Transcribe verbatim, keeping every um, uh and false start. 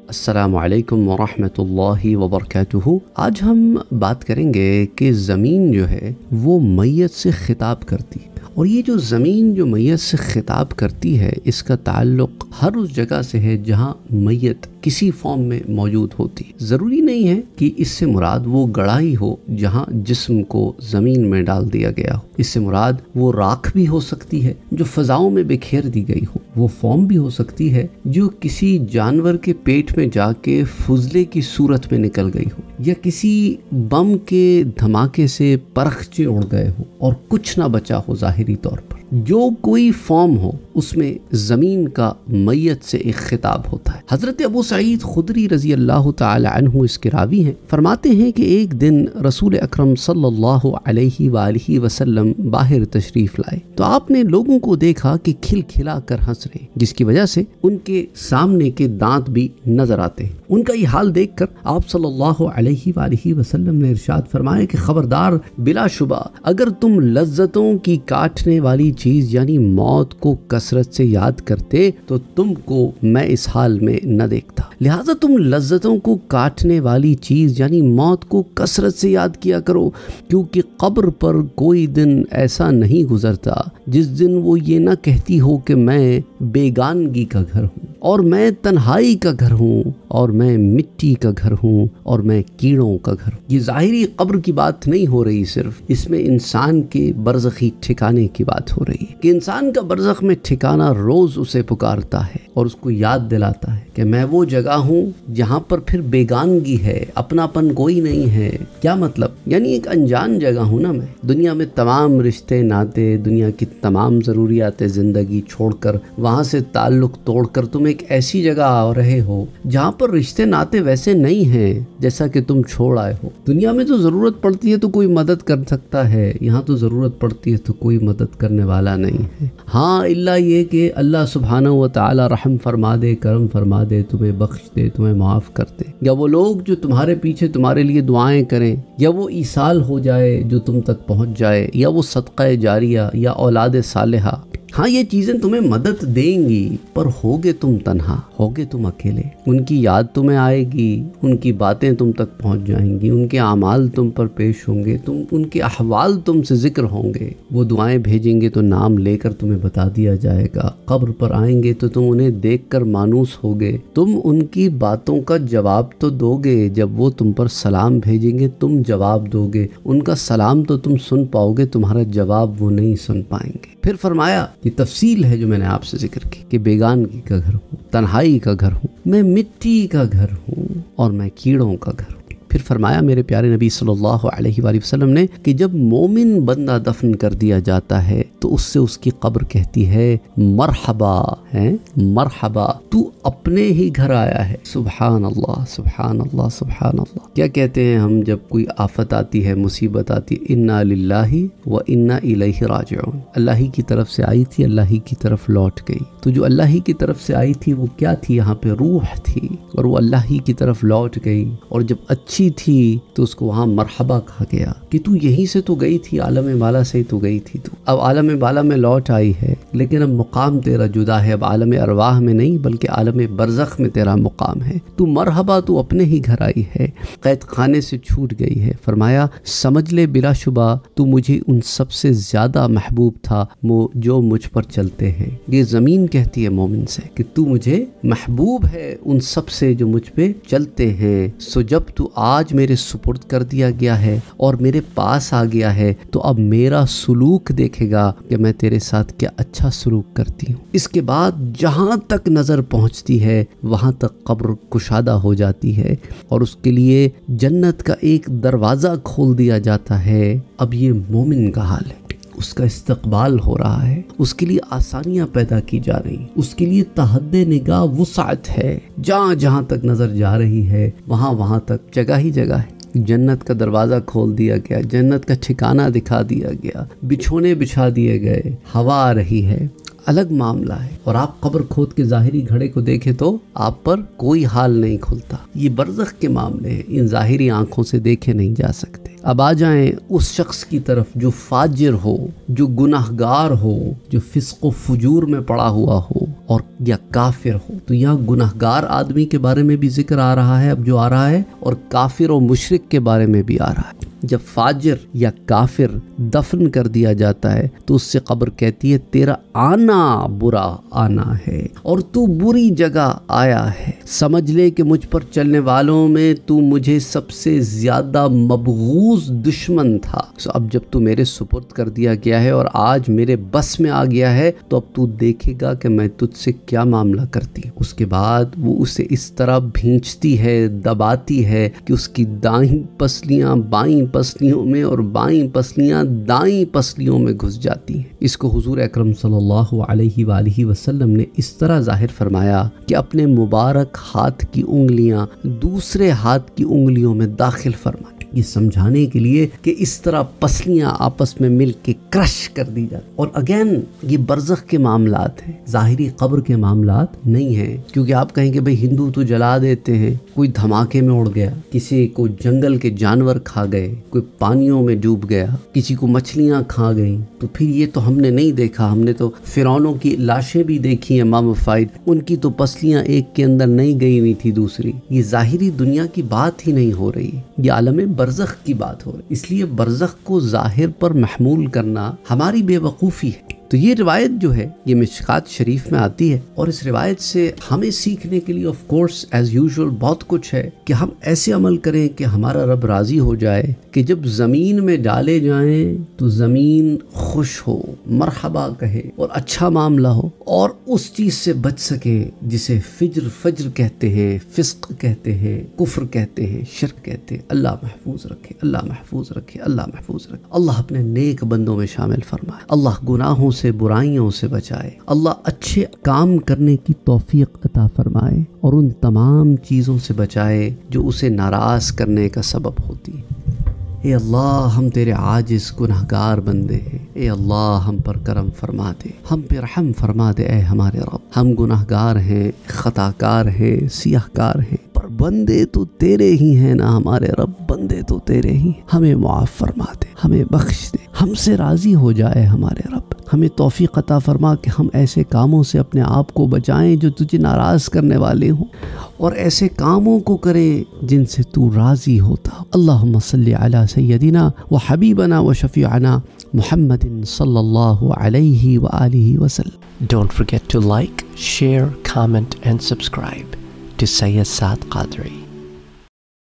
السلام علیکم ورحمۃ اللہ وبرکاتہ۔ آج ہم بات کریں گے کہ زمین جو ہے وہ میت سے خطاب کرتی ہے، اور یہ جو زمین جو میت سے خطاب کرتی ہے اس کا تعلق ہر اس جگہ سے ہے جہاں میت کسی فارم میں موجود ہوتی ہے۔ ضروری نہیں ہے کہ اس سے مراد وہ گڑھائی ہو جہاں جسم کو زمین میں ڈال دیا گیا ہو، اس سے مراد وہ راکھ بھی ہو سکتی ہے جو فضاؤں میں بکھیر دی گئی ہو، وہ فارم بھی ہو سکتی ہے جو کسی جانور کے پیٹ میں جا کے فضلے کی صورت میں نکل گئی ہو، یا کسی بم کے دھماکے سے پرخچے اڑ گئے ہو اور کچھ نہ بچا ہو ظاہری طور پر۔ جو کوئی فارم ہو اس میں زمین کا میت سے ایک خطاب ہوتا ہے۔ حضرت ابو سعید خدری رضی اللہ تعالی عنہ اس کے راوی ہیں، فرماتے ہیں کہ ایک دن رسول اکرم صلی اللہ علیہ وآلہ وسلم باہر تشریف لائے تو آپ نے لوگوں کو دیکھا کہ کھل کھلا کر ہنس رہے، جس کی وجہ سے ان کے سامنے کے دانت بھی نظر آتے ہیں۔ ان کا یہ حال دیکھ کر آپ صلی اللہ علیہ وآلہ وسلم نے ارشاد فرمایا کہ خبردار، بلا شبہ اگر تم لذتوں کی کاٹنے والی چیز یعنی موت کو کثرت سے یاد کرتے تو تم کو میں اس حال میں نہ دیکھتا، لہذا تم لذتوں کو کاٹنے والی چیز یعنی موت کو کثرت سے یاد کیا کرو، کیونکہ قبر پر کوئی دن ایسا نہیں گزرتا جس دن وہ یہ نہ کہتی ہو کہ میں بیگانگی کا گھر ہوں، اور میں تنہائی کا گھر ہوں، اور میں مٹی کا گھر ہوں، اور میں کیڑوں کا گھر ہوں۔ یہ ظاہری قبر کی بات نہیں ہو رہی، صرف اس میں انسان کے برزخی ٹھکانے کی بات ہو رہی ہے کہ انسان کا برزخ میں ٹھکانہ روز اسے پکارتا ہے اور اس کو یاد دلاتا ہے کہ میں وہ جگہ ہوں جہاں پر پھر بیگانگی ہے، اپناپن کوئی نہیں ہے۔ کیا مطلب؟ یعنی ایک انجان جگہ ہوں نا میں، دنیا میں تمام رشتے ناتے، دنیا کی تمام ضروریات زندگی چھوڑ کر، وہاں سے تعلق توڑ کر تم ایک ایسی جگہ آ رہے ہو جہاں پر رشتے ناتے ویسے نہیں ہیں جیسا کہ تم چھوڑ آئے ہو۔ دنیا میں تو ضرورت پڑتی ہے تو کوئی مدد کر سکتا ہے، یہاں تو ضرورت پڑتی ہے تو کوئی مدد کرنے والا نہیں ہے، ہاں اللہ یہ کہ اللہ سبحانہ و تعالی رحم فرما دے، کرم فرما دے، تمہیں بخش دے، تمہیں معاف کر دے، یا وہ لوگ جو تمہارے پیچھے تمہارے لیے دعائیں کریں، یا وہ ایصال ہو جائے جو تم تک پہنچ جائے، یا وہ صدقہ جاریہ یا اولاد صالحہ۔ ہاں یہ چیزیں تمہیں مدد دیں گی، پر ہوگے تم تنہا، ہوگے تم اکیلے۔ ان کی یاد تمہیں آئے گی، ان کی باتیں تم تک پہنچ جائیں گی، ان کے اعمال تم پر پیش ہوں گے، تم ان کے احوال تم سے ذکر ہوں گے، وہ دعائیں بھیجیں گے تو نام لے کر تمہیں بتا دیا جائے گا، قبر پر آئیں گے تو تم انہیں دیکھ کر مانوس ہوگے، تم ان کی باتوں کا جواب تو دو گے، جب وہ تم پر سلام بھیجیں گے تم جواب دو گے، ان کا سلام تو تم سن پاؤ گے، تمہارا جواب وہ نہیں سن پائیں گے۔ پھر فرمایا، یہ تفصیل ہے جو میں نے آپ سے ذکر کی کہ بیگانگی کا گھر ہوں، تنہائی کا گھر ہوں، میں مٹی کا گھر ہوں، اور میں کیڑوں کا گھر ہوں۔ پھر فرمایا میرے پیارے نبی صلی اللہ علیہ وآلہ وسلم نے کہ جب مومن بندہ دفن کر دیا جاتا ہے تو اس سے اس کی قبر کہتی ہے مرحبا، ہے مرحبا، تو اپنے ہی گھر آیا ہے۔ سبحان اللہ، سبحان اللہ، سبحان اللہ۔ کیا کہتے ہیں ہم جب کوئی آفت آتی ہے، مصیبت آتی ہے، انا للہ و انا الیہ راجعون، اللہ ہی کی طرف سے آئی تھی، اللہ ہی کی طرف لوٹ گئی۔ تو جو اللہ ہی کی طرف سے آئی تھی وہ کیا تھی؟ یہاں پہ روح تھی، اور وہ اللہ ہی کی طرف لوٹ گئی، اور جب اچھی تھی تو اس کو وہاں مرحبا کہا گیا کہ تو یہیں سے تو گئی تھی، عالم بالا سے ہی تو گئی تھی، تو اب عالم بالا میں لوٹ آئی ہے، لیکن اب مقام تیرا جدا ہے، اب عالم ارواح میں نہیں بلکہ عالم برزخ میں تیرا مقام ہے، تو مرحبا، تو اپنے ہی گھر آئی ہے، قید خانے سے چھوٹ گئی ہے۔ فرمایا سمجھ لے بلا شبہ تو مجھے ان سب سے زیادہ محبوب تھا جو مجھ پر چلتے ہیں۔ یہ زمین کہتی ہے مومن سے کہ تو مجھے محبوب ہے ان سب سے جو مجھ پہ چلتے ہیں، سو جب تو آج میرے سپرد کر دیا گیا ہے اور میرے پاس آ گیا ہے تو اب میرا سلوک دیکھے گا کہ میں تیرے ساتھ کیا اچھا سلوک کرتی ہوں۔ اس کے بعد جہاں تک نظر پہنچتی ہے وہاں تک قبر کشادہ ہو جاتی ہے اور اس کے لیے جنت کا ایک دروازہ کھول دیا جاتا ہے۔ اب یہ مومن کا حال ہے، اس کا استقبال ہو رہا ہے، اس کے لیے آسانیاں پیدا کی جا رہی، اس کے لیے تحد نگاہ وسعت ہے، جہاں جہاں تک نظر جا رہی ہے وہاں وہاں تک جگہ ہی جگہ ہے۔ جنت کا دروازہ کھول دیا گیا، جنت کا ٹھکانہ دکھا دیا گیا، بچھونے بچھا دیے گئے، ہوا آ رہی ہے، الگ معاملہ ہے۔ اور آپ قبر کھود کے ظاہری گھڑے کو دیکھیں تو آپ پر کوئی حال نہیں کھلتا۔ یہ برزخ کے معاملے ہیں، ان ظاہری آنکھوں سے دیکھے نہیں جا سکتے۔ اب آ جائیں اس شخص کی طرف جو فاجر ہو، جو گناہگار ہو، جو فسق و فجور میں پڑا ہوا ہو، اور یا کافر ہو. تو یہاں گناہگار آدمی کے بارے میں بھی ذکر آ رہا ہے اب جو آ رہا ہے, اور کافر و مشرک کے بارے میں بھی آ رہا ہے. جب فاجر یا کافر دفن کر دیا جاتا ہے تو اس سے قبر کہتی ہے تیرا آنا برا آنا ہے اور تو بری جگہ آیا ہے. سمجھ لے کہ مجھ پر چلنے والوں میں تو مجھے سب سے زیادہ مبغوض دشمن تھا. so اب جب تو میرے سپرد کر دیا گیا ہے اور آج میرے بس میں آ گیا ہے تو اب تو دیکھے گا کہ میں تجھ سے کیا معاملہ کرتی. اس کے بعد وہ اسے اس طرح بھینچتی ہے, دباتی ہے کہ اس کی دائیں پسلیاں بائیں پسلیوں میں اور بائیں پسلیاں دائیں پسلیوں میں گھس جاتی ہیں. اس کو حضور اکرم صلی اللہ علیہ وآلہ وسلم نے اس طرح ظاہر فرمایا کہ اپنے مبارک ہاتھ کی انگلیاں دوسرے ہاتھ کی انگلیوں میں داخل فرمائیں, یہ سمجھانے کے لیے کہ اس طرح پسلیاں آپس میں مل کے کرش کر دی جاتی. اور اگین یہ برزخ کے معاملات ہیں, ظاہری قبر کے معاملات نہیں ہیں. کیونکہ آپ کہیں کہ بھئی ہندو تو جلا دیتے ہیں, کوئی دھماکے میں اڑ گیا, کسی کو جنگل کے جانور کھا گئے, کوئی پانیوں میں ڈوب گیا, کسی کو مچھلیاں کھا گئیں, تو پھر یہ تو ہم نے نہیں دیکھا. ہم نے تو فرعونوں کی لاشیں بھی دیکھی ہیں ماموفائڈ, ان کی تو پسلیاں ایک کے اندر نہیں گئی ہوئی تھی دوسری. یہ ظاہری دنیا کی بات ہی نہیں ہو رہی, یہ عالم برزخ کی بات ہو رہی. اس لیے برزخ کو ظاہر پر محمول کرنا ہماری بے وقوفی ہے. تو یہ روایت جو ہے یہ مشکات شریف میں آتی ہے, اور اس روایت سے ہمیں سیکھنے کے لیے آف کورس ایز یوزول بہت کچھ ہے کہ ہم ایسے عمل کریں کہ ہمارا رب راضی ہو جائے, کہ جب زمین میں ڈالے جائیں تو زمین خوش ہو, مرحبا کہے اور اچھا معاملہ ہو, اور اس چیز سے بچ سکے جسے فجر فجر کہتے ہیں, فسق کہتے ہیں, کفر کہتے ہیں, شرک کہتے ہیں. اللہ محفوظ رکھے, اللہ محفوظ رکھے, اللہ محفوظ رکھے. اللہ اپنے نیک بندوں میں شامل فرمائے, اللہ گناہوں سے برائیوں سے بچائے, اللہ اچھے کام کرنے کی توفیق عطا فرمائے, اور ان تمام چیزوں سے بچائے جو اسے ناراض کرنے کا سبب ہوتی ہے. اے اللہ ہم تیرے عاجز گناہگار بندے ہیں, اے اللہ ہم پر کرم فرما دے, ہم پہ رحم فرما دے اے ہمارے رب. ہم گناہگار ہیں, خطا کار ہیں, سیاہ کار ہیں, پر بندے تو تیرے ہی ہیں نا ہمارے رب, بندے تو تیرے ہی. ہمیں معاف فرما دے, ہمیں بخش دے, ہم سے راضی ہو جائے ہمارے رب. ہمیں توفیق عطا فرما کہ ہم ایسے کاموں سے اپنے آپ کو بچائیں جو تجھے ناراض کرنے والے ہوں, اور ایسے کاموں کو کریں جن سے تو راضی ہوتا. اللہم صلی علی سیدنا و حبیبنا و شفیعنا محمد صلی اللہ علیہ وآلہ وسلم. Don't forget to like, share, comment and subscribe to Sayyid Saad Qadri.